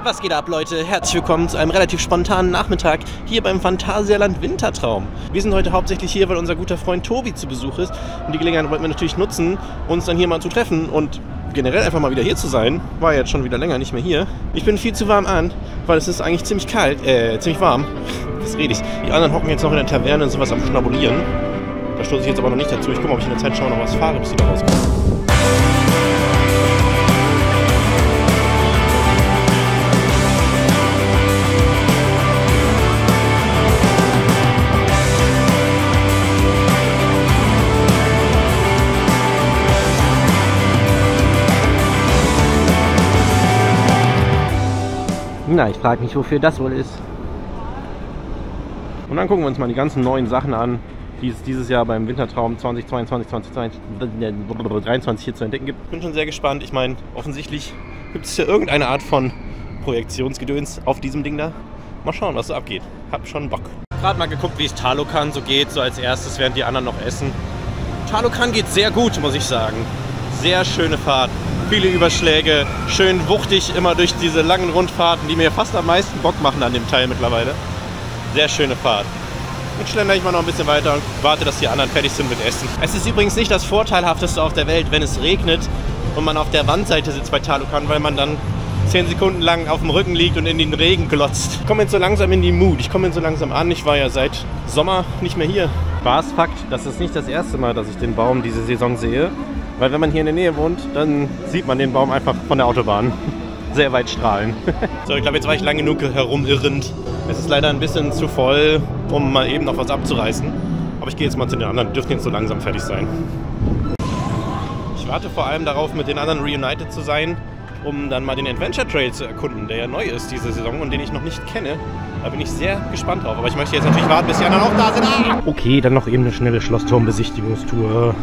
Was geht ab, Leute? Herzlich willkommen zu einem relativ spontanen Nachmittag hier beim Phantasialand Wintertraum. Wir sind heute hauptsächlich hier, weil unser guter Freund Tobi zu Besuch ist. Und die Gelegenheit wollten wir natürlich nutzen, uns dann hier mal zu treffen und generell einfach mal wieder hier zu sein. War jetzt schon wieder länger nicht mehr hier. Ich bin viel zu warm an, weil es ist eigentlich ziemlich kalt, ziemlich warm. Was rede ich? Die anderen hocken jetzt noch in der Taverne und sowas am Schnabulieren. Da stoße ich jetzt aber noch nicht dazu. Ich gucke mal, ob ich in der Zeit schon noch was fahre, bis die da rauskommen. Na, ich frage mich, wofür das wohl ist. Und dann gucken wir uns mal die ganzen neuen Sachen an, die es dieses Jahr beim Wintertraum 2022, 2023 hier zu entdecken gibt. Ich bin schon sehr gespannt. Ich meine, offensichtlich gibt es hier irgendeine Art von Projektionsgedöns auf diesem Ding da. Mal schauen, was so abgeht. Hab schon Bock. Gerade mal geguckt, wie es Talokan so geht, so als erstes, während die anderen noch essen. Talokan geht sehr gut, muss ich sagen. Sehr schöne Fahrt. Viele Überschläge, schön wuchtig immer durch diese langen Rundfahrten, die mir fast am meisten Bock machen an dem Teil mittlerweile. Sehr schöne Fahrt. Jetzt schlendere ich mal noch ein bisschen weiter und warte, dass die anderen fertig sind mit Essen. Es ist übrigens nicht das Vorteilhafteste auf der Welt, wenn es regnet und man auf der Wandseite sitzt bei Talokan, weil man dann 10 Sekunden lang auf dem Rücken liegt und in den Regen glotzt. Ich komme jetzt so langsam in die Mut. Ich komme jetzt so langsam an. Ich war ja seit Sommer nicht mehr hier. Spaßfakt, das ist nicht das erste Mal, dass ich den Baum diese Saison sehe. Weil wenn man hier in der Nähe wohnt, dann sieht man den Baum einfach von der Autobahn sehr weit strahlen. So, ich glaube, jetzt war ich lang genug herumirrend. Es ist leider ein bisschen zu voll, um mal eben noch was abzureißen. Aber ich gehe jetzt mal zu den anderen, die dürften jetzt so langsam fertig sein. Ich warte vor allem darauf, mit den anderen reunited zu sein, um dann mal den Adventure Trail zu erkunden, der ja neu ist diese Saison und den ich noch nicht kenne. Da bin ich sehr gespannt drauf. Aber ich möchte jetzt natürlich warten, bis die anderen auch da sind. Ah! Okay, dann noch eben eine schnelle Schlossturmbesichtigungstour.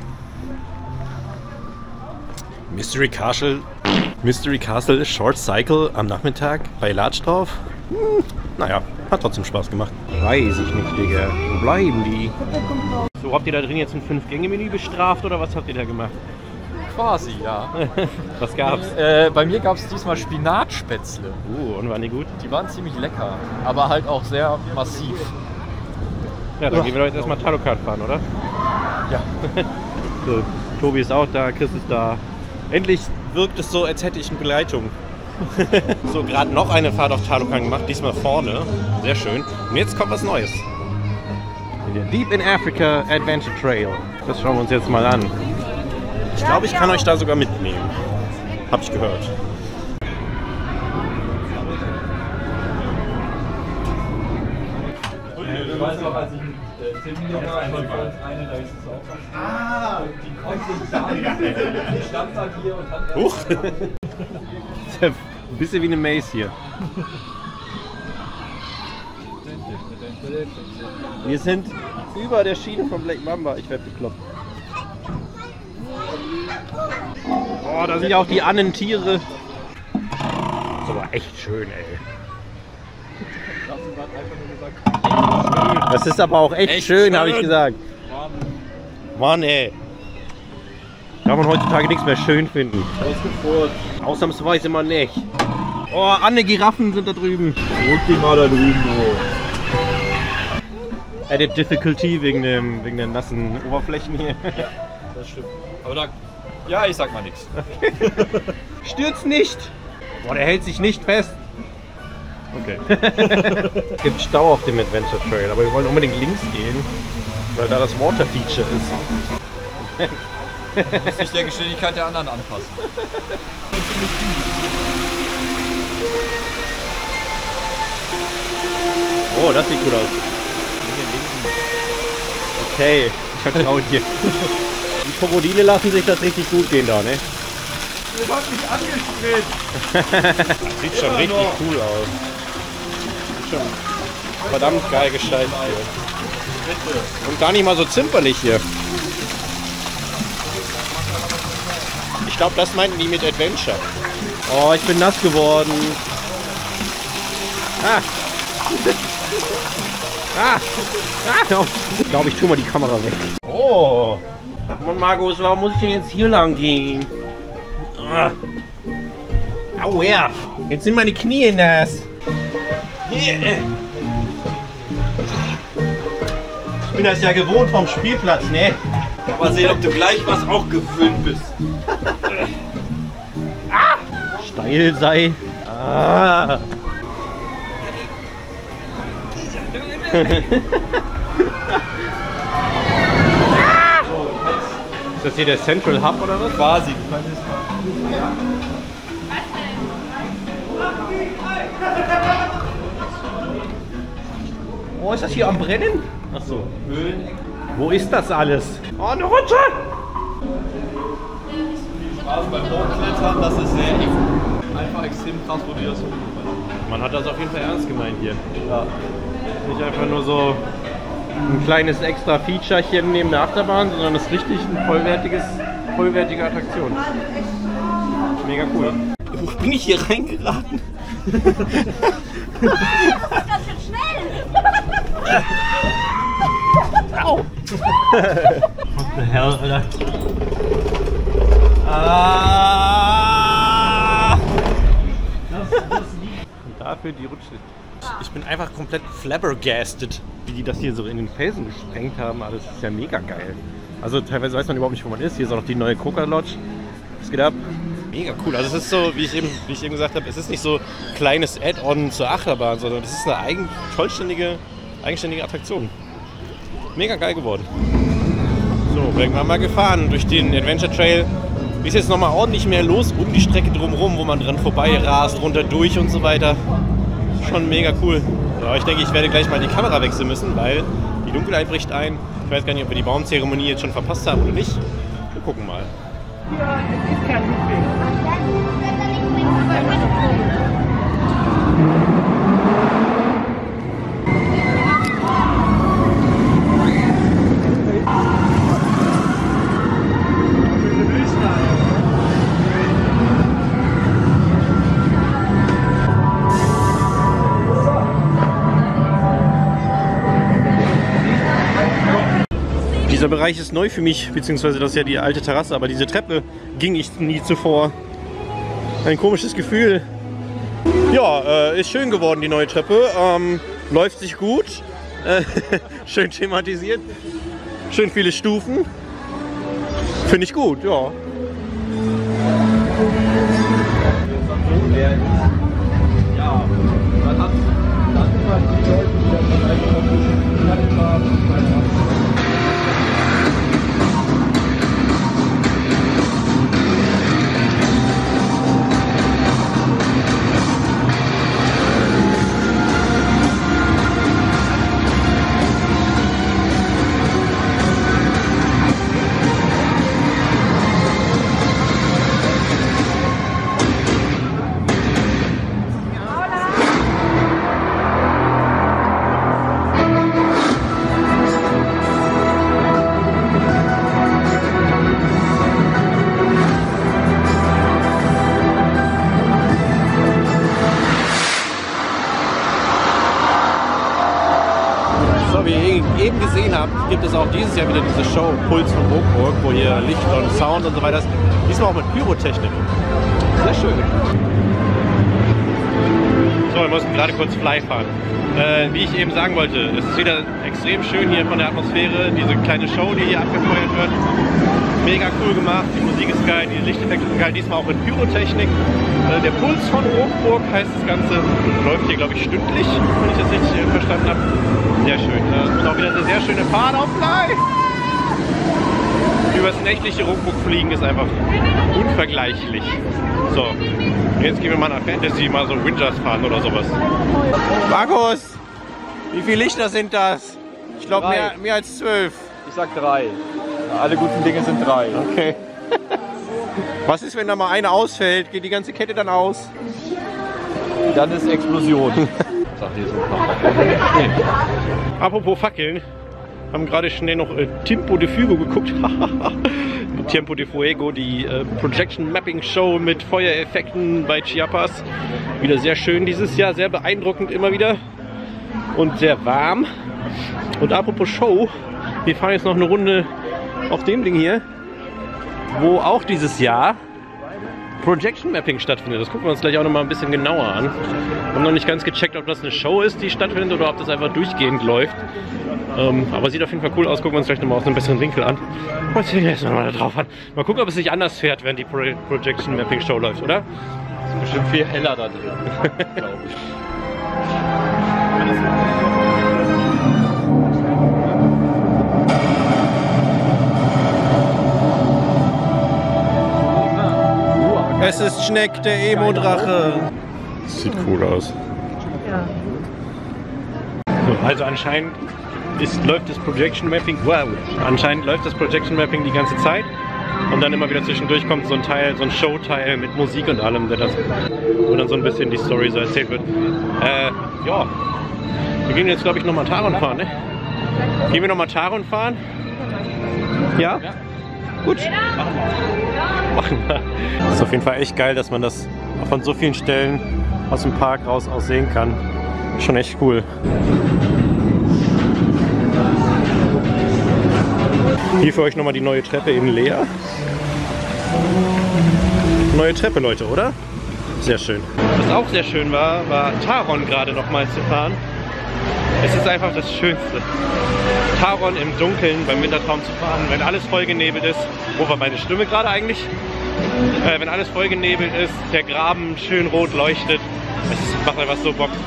Mystery Castle Short Cycle am Nachmittag bei Latschdorf. Naja, hat trotzdem Spaß gemacht. Weiß ich nicht, Digga. Wo bleiben die? So, habt ihr da drin jetzt ein 5-Gänge-Menü bestraft oder was habt ihr da gemacht? Quasi, ja. Was gab's? Bei mir gab es diesmal Spinatspätzle. Und waren die gut? Die waren ziemlich lecker, aber halt auch sehr massiv. Ja, dann gehen wir doch jetzt erstmal Talokan fahren, oder? Ja. So, Tobi ist auch da, Chris ist da. Endlich wirkt es so, als hätte ich eine Begleitung. So, gerade noch eine Fahrt auf Talokan gemacht, diesmal vorne. Sehr schön. Und jetzt kommt was Neues. Der Deep in Africa Adventure Trail. Das schauen wir uns jetzt mal an. Ich glaube, ich kann euch da sogar mitnehmen. Hab ich gehört. Ich weiß noch, als ich mit Tim hier war, eine, da ist es auch. Ah, die konnte die stand halt hier und hat... Huch! Ein bisschen wie eine Maze hier. Wir sind über der Schiene von Black Mamba. Ich werde bekloppt. Oh, da sind ja auch die Annentiere. Das ist aber echt schön, ey. Das ist aber auch echt schön, habe ich gesagt. Mann, ey. Kann man heutzutage nichts mehr schön finden. Ausnahmsweise mal nicht. Oh, Anne Giraffen sind da drüben. Drück die mal da drüben, Added Difficulty wegen der nassen Oberflächen hier. Ja, das stimmt. Aber da... Ja, ich sag mal nichts. Stürzt nicht! Boah, der hält sich nicht fest. Okay. Es gibt Stau auf dem Adventure Trail, aber wir wollen unbedingt links gehen, weil da das Water Feature ist. Du musst dich der Geschwindigkeit der anderen anpassen. Oh, das sieht gut aus. Okay, ich vertraue dir. Die Krokodile lassen sich das richtig gut gehen da, ne? Das hat mich angespritzt! Sieht schon richtig cool aus. Sieht schon verdammt geil gestaltet hier. Und gar nicht mal so zimperlich hier. Ich glaube, das meinten die mit Adventure. Oh, ich bin nass geworden. Ah! Ich glaube, ich tue mal die Kamera weg. Oh! Mann, Markus, warum muss ich denn jetzt hier lang gehen? Au, ja! Jetzt sind meine Knie nass. Ich bin das ja gewohnt vom Spielplatz, ne? Mal sehen, ob du gleich was auch gewöhnt bist. Steil sei. Ah. Ist das hier der Central Hub oder was? Quasi. Oh, ist das hier am Brennen? Ach so. Wo ist das alles? Oh, eine Rutsche! Spaß beim Hochklettern, das ist sehr einfach extrem krass, wo du das hochklettern. Man hat das auf jeden Fall ernst gemeint hier. Ja. Nicht einfach nur so ein kleines extra Featurechen neben der Achterbahn, sondern das ist richtig eine vollwertige Attraktion. Mega cool. Wo bin ich hier reingeraten? Das ist ganz schön schnell! Au! What the hell, Alter? Ah! Und dafür die Rutsche. Ich bin einfach komplett flabbergasted, wie die das hier so in den Felsen gesprengt haben. Alles ist ja mega geil. Also teilweise weiß man überhaupt nicht, wo man ist. Hier ist auch noch die neue Coca Lodge. Was geht ab? Mega cool. Also es ist so, wie ich eben gesagt habe, es ist nicht so ein kleines Add-on zur Achterbahn, sondern es ist eine eigenständige Attraktion. Mega geil geworden. So, werden wir mal gefahren durch den Adventure Trail. Ist jetzt nochmal ordentlich mehr los um die Strecke drumherum, wo man dran vorbei rast, runter durch und so weiter. Schon mega cool. Ja, ich denke, ich werde gleich mal die Kamera wechseln müssen, weil die Dunkelheit bricht ein. Ich weiß gar nicht, ob wir die Baumzeremonie jetzt schon verpasst haben oder nicht. Wir gucken mal. Ja, es ist kein Looping. Dieser Bereich ist neu für mich, beziehungsweise das ist ja die alte Terrasse, aber diese Treppe ging ich nie zuvor. Ein komisches Gefühl. Ja, ist schön geworden die neue Treppe, läuft sich gut, schön thematisiert, schön viele Stufen, finde ich gut, ja. Ja, dann immer die Leute, die das dann einfach noch ein bisschen gelandet haben. So, wie ihr eben gesehen habt, gibt es auch dieses Jahr wieder diese Show Puls von Hochburg, wo hier Licht und Sound und so weiter ist. Diesmal auch mit Pyrotechnik. Sehr schön. So, wir mussten gerade kurz Fly fahren. Wie ich eben sagen wollte, es ist wieder extrem schön hier von der Atmosphäre, diese kleine Show, die hier abgefeuert wird. Mega cool gemacht, die Musik ist geil, die Lichteffekte sind geil, diesmal auch mit Pyrotechnik. Der Puls von Hochburg heißt das Ganze, läuft hier glaube ich stündlich, wenn ich das richtig verstanden habe. Sehr schön. Und auch wieder eine sehr schöne Fahrt auf Fly. Über das nächtliche Hochburg fliegen ist einfach unvergleichlich. So, jetzt gehen wir mal nach Fantasy, mal so Windjust fahren oder sowas. Markus, wie viele Lichter sind das? Ich glaube mehr als 12. Ich sag 3. Ja, alle guten Dinge sind 3. Okay. Was ist, wenn da mal eine ausfällt? Geht die ganze Kette dann aus? Dann ist Explosion. Sagt ihr so ein paar Fackeln. Apropos Fackeln, haben gerade schnell noch Tempo de Fuego geguckt. Tempo de Fuego, die Projection Mapping Show mit Feuereffekten bei Chiapas. Wieder sehr schön dieses Jahr, sehr beeindruckend immer wieder und sehr warm. Und apropos Show, wir fahren jetzt noch eine Runde auf dem Ding hier, wo auch dieses Jahr Projection Mapping stattfindet. Das gucken wir uns gleich auch noch mal ein bisschen genauer an. Wir haben noch nicht ganz gecheckt, ob das eine Show ist, die stattfindet, oder ob das einfach durchgehend läuft. Aber sieht auf jeden Fall cool aus. Gucken wir uns gleich nochmal aus einem besseren Winkel an. Und sehen wir jetzt nochmal da drauf an. Mal gucken, ob es sich anders fährt, während die Projection Mapping Show läuft, oder? Das ist bestimmt viel heller da drin, glaube ich. Es ist Schneck, der Emo-Drache. Sieht cool aus. Ja. So, also anscheinend läuft das Projection Mapping. Wow! Anscheinend läuft das Projection Mapping die ganze Zeit. Und dann immer wieder zwischendurch kommt so ein Teil, so ein Showteil mit Musik und allem, wo dann so ein bisschen die Story so erzählt wird. Ja. Wir gehen jetzt, glaube ich, nochmal Taron fahren, ne? Gehen wir nochmal Taron fahren? Ja? Gut. Machen wir. Das ist auf jeden Fall echt geil, dass man das von so vielen Stellen aus dem Park raus aus sehen kann. Schon echt cool. Hier für euch nochmal die neue Treppe in Lea. Neue Treppe, Leute, oder? Sehr schön. Was auch sehr schön war Taron gerade nochmal zu fahren. Es ist einfach das Schönste. Taron im Dunkeln beim Wintertraum zu fahren, wenn alles vollgenebelt ist. Wo war meine Stimme gerade eigentlich? Wenn alles vollgenebelt ist, der Graben schön rot leuchtet. Es macht einfach so Bock.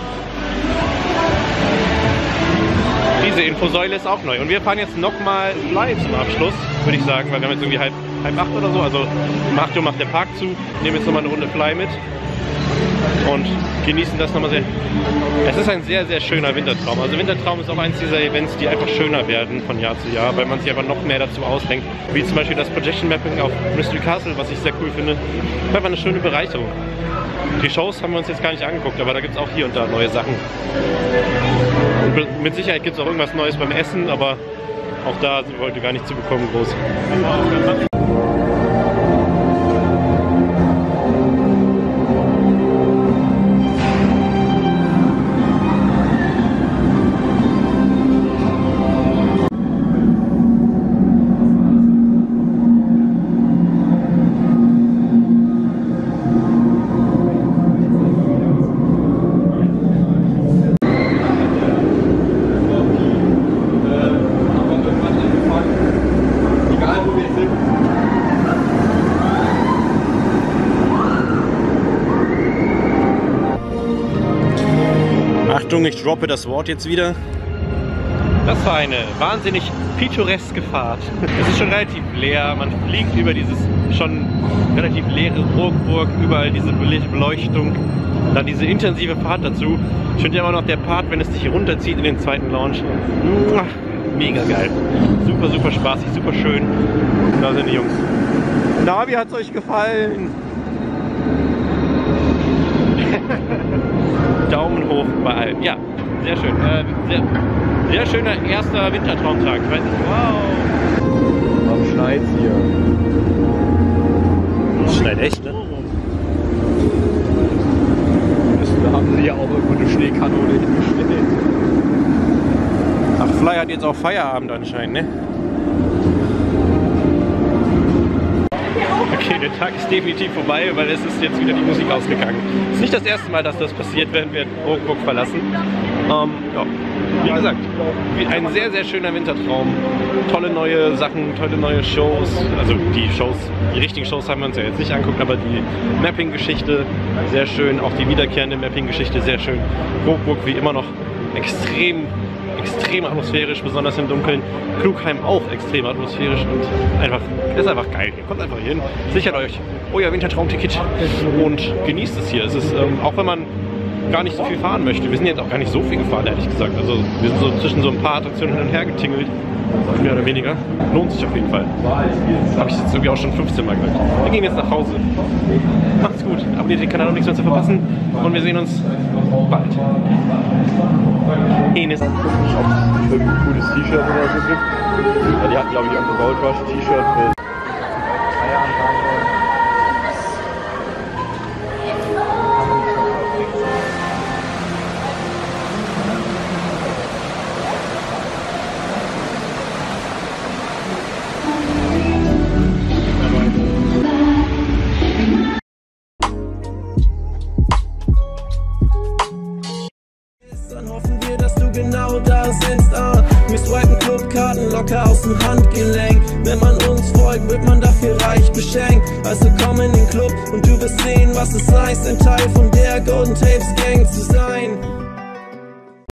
Diese Infosäule ist auch neu. Und wir fahren jetzt nochmal Fly zum Abschluss, würde ich sagen, weil wir haben jetzt irgendwie halb 8 oder so. Also um 8 Uhr macht der Park zu. Nehmen jetzt nochmal eine Runde Fly mit. Und genießen das nochmal sehr. Es ist ein sehr, sehr schöner Wintertraum. Also Wintertraum ist auch eins dieser Events, die einfach schöner werden von Jahr zu Jahr, weil man sich einfach noch mehr dazu ausdenkt. Wie zum Beispiel das Projection Mapping auf Mystery Castle, was ich sehr cool finde. Einfach eine schöne Bereicherung. Die Shows haben wir uns jetzt gar nicht angeguckt, aber da gibt es auch hier und da neue Sachen. Und mit Sicherheit gibt es auch irgendwas Neues beim Essen, aber auch da sind wir heute gar nicht zu bekommen groß. Achtung, ich droppe das Wort jetzt wieder. Das war eine wahnsinnig pittoreske Fahrt. Es ist schon relativ leer, man fliegt über dieses schon relativ leere Burgburg, überall diese Beleuchtung. Dann diese intensive Fahrt dazu. Ich finde immer noch der Part, wenn es dich runterzieht in den zweiten Lounge. Mega geil. Super, super spaßig, super schön. Da sind die Jungs. Na, wie hat es euch gefallen? Daumen hoch bei allem. Ja, sehr schön. Sehr schöner erster Wintertraumtag. Ich weiß nicht, wow. Warum schneit's hier? Es schneit echt, ne? Da haben sie ja auch irgendwo eine Schneekanone hingestellt. Ach, Fly hat jetzt auch Feierabend anscheinend, ne? Okay, der Tag ist definitiv vorbei, weil es ist jetzt wieder die Musik ausgegangen. Es ist nicht das erste Mal, dass das passiert, während wir Burgburg verlassen. Ja. Wie gesagt, ein sehr, sehr schöner Wintertraum. Tolle neue Sachen, tolle neue Shows. Also die richtigen Shows haben wir uns ja jetzt nicht angeguckt, aber die Mapping-Geschichte sehr schön. Auch die wiederkehrende Mapping-Geschichte sehr schön. Burgburg wie immer noch extrem atmosphärisch, besonders im Dunkeln. Klugheim auch extrem atmosphärisch und ist einfach geil. Ihr kommt einfach hier hin, sichert euch euer Wintertraumticket und genießt es hier. Es ist, auch wenn man gar nicht so viel fahren möchte, wir sind jetzt auch gar nicht so viel gefahren, ehrlich gesagt. Also wir sind so zwischen so ein paar Attraktionen hin und her getingelt, mehr oder weniger. Lohnt sich auf jeden Fall. Habe ich jetzt irgendwie auch schon 15 Mal gesagt. Wir gehen jetzt nach Hause. Macht's gut, abonniert den Kanal, um nichts mehr zu verpassen und wir sehen uns bald. Enes. Ob es ein cooles T-Shirt oder so gibt. Ja, die hatten, glaube ich, irgendein Gold Rush T-Shirt mit Frau da sitzt. Wir swipen Clubkarten locker aus dem Handgelenk. Wenn man uns folgt, wird man dafür reich beschenkt. Also komm in den Club und du wirst sehen, was es heißt, ein Teil von der Golden Tapes Gang zu sein.